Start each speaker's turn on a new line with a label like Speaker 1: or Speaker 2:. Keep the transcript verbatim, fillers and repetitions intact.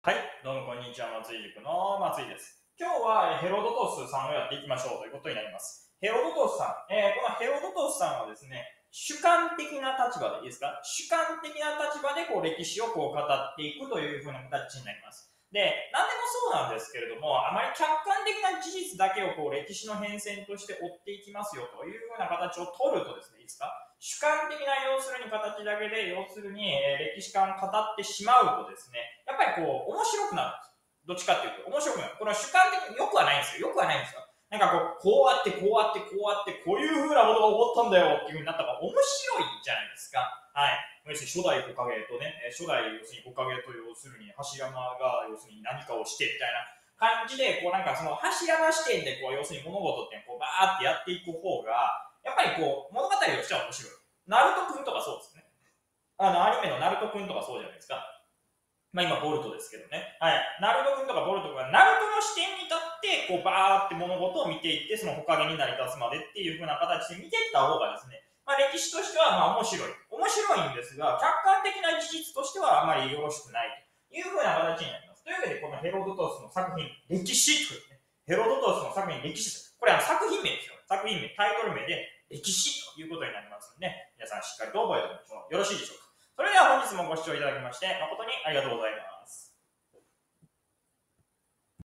Speaker 1: はい、どうもこんにちは、松井塾の松井です。今日はヘロドトスさんをやっていきましょうということになります。ヘロドトスさん、えー、このヘロドトスさんはですね、主観的な立場でいいですか、主観的な立場でこう歴史をこう語っていくという風な形になります。で、何でもそうなんですけれども、あまり客観的な事実だけをこう歴史の変遷として追っていきますよという風な形を取るとですね、いいですか、主観的な要するに形だけで、要するに、えー、歴史観を語ってしまうとですね、やっぱりこう、面白くなるんです。どっちかっていうと、面白くなる。これは主観的によくはないんですよ。よくはないんですよ。なんかこう、こうあって、こうあって、こうあって、こういう風なことが起こったんだよっていう風になったら面白いじゃないですか。はい。要するに初代火影とね、初代要するに火影と要するに柱山が要するに何かをしてみたいな感じで、こうなんかその柱山視点でこう要するに物事ってこうバーってやっていく方が、やっぱりこう物語としては面白い。ナルト君とかそうですね。あの、アニメのナルト君とかそうじゃないですか。まあ今、ボルトですけどね。はい。ナルト君とかボルト君は、ナルトの視点に立って、こう、バーって物事を見ていって、その火影になり立つまでっていう風な形で見ていった方がですね、まあ歴史としてはまあ面白い。面白いんですが、客観的な事実としてはあまりよろしくないという風な形になります。というわけで、このヘロドトスの作品、歴史というね、ヘロドトスの作品、歴史。これは作品名ですよ。作品名、タイトル名で、歴史ということになりますので、皆さんしっかりと覚えておきましょう。よろしいでしょうか。それでは本日もご視聴いただきまして誠にありがとうございます。